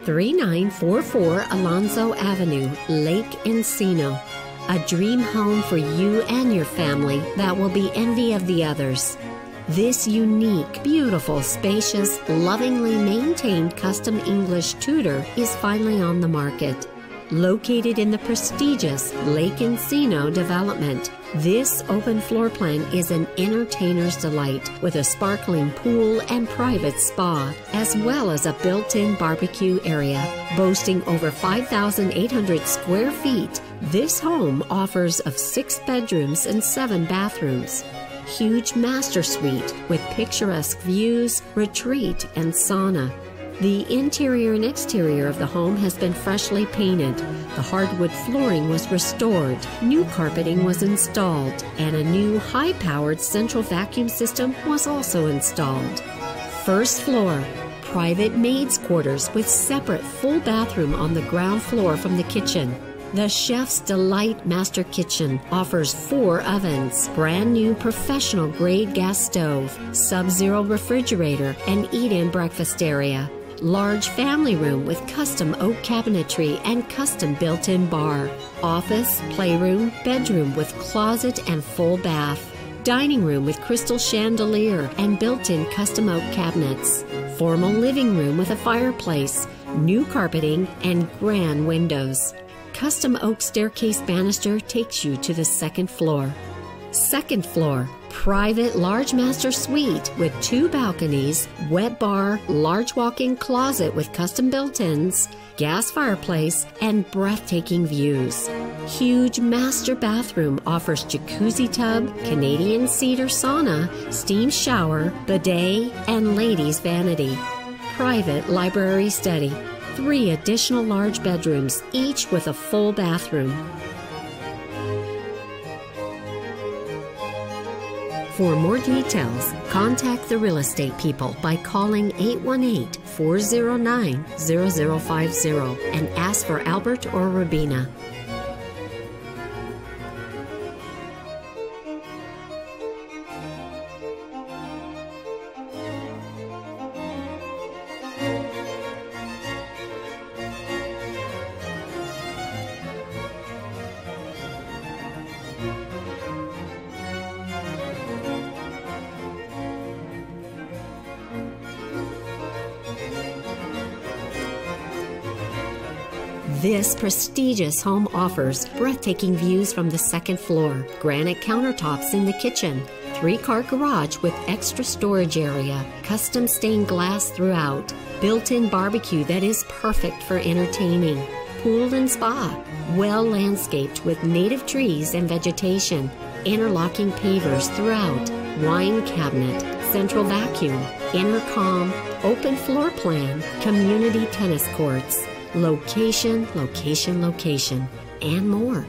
3944 Alonzo Avenue, Lake Encino. A dream home for you and your family that will be envy of the others. This unique, beautiful, spacious, lovingly maintained custom English Tudor is finally on the market. Located in the prestigious Lake Encino development, this open floor plan is an entertainer's delight with a sparkling pool and private spa, as well as a built-in barbecue area. Boasting over 5,800 square feet, this home offers of 6 bedrooms and 7 bathrooms. Huge master suite with picturesque views, retreat, and sauna. The interior and exterior of the home has been freshly painted. The hardwood flooring was restored, new carpeting was installed, and a new high-powered central vacuum system was also installed. First floor, private maid's quarters with separate full bathroom on the ground floor from the kitchen. The Chef's Delight Master Kitchen offers 4 ovens, brand new professional grade gas stove, sub-zero refrigerator, and eat-in breakfast area. Large family room with custom oak cabinetry and custom built-in bar. Office, playroom, bedroom with closet and full bath. Dining room with crystal chandelier and built-in custom oak cabinets. Formal living room with a fireplace, new carpeting, and grand windows. Custom oak staircase banister takes you to the 2nd floor. Second floor, private large master suite with 2 balconies, wet bar, large walk-in closet with custom built-ins, gas fireplace, and breathtaking views. Huge master bathroom offers jacuzzi tub, Canadian cedar sauna, steam shower, bidet, and ladies' vanity. Private library study. 3 additional large bedrooms, each with a full bathroom. For more details, contact the real estate people by calling 818-409-0050 and ask for Albert or Rabina. This prestigious home offers breathtaking views from the 2nd floor, granite countertops in the kitchen, 3-car garage with extra storage area, custom stained glass throughout, built-in barbecue that is perfect for entertaining, pool and spa, well landscaped with native trees and vegetation, interlocking pavers throughout, wine cabinet, central vacuum, intercom, open floor plan, community tennis courts. Location, location, location, and more.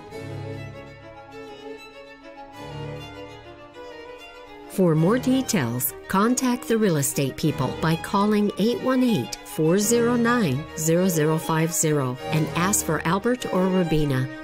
For more details, contact the real estate people by calling 818-409-0050 and ask for Albert or Rabina.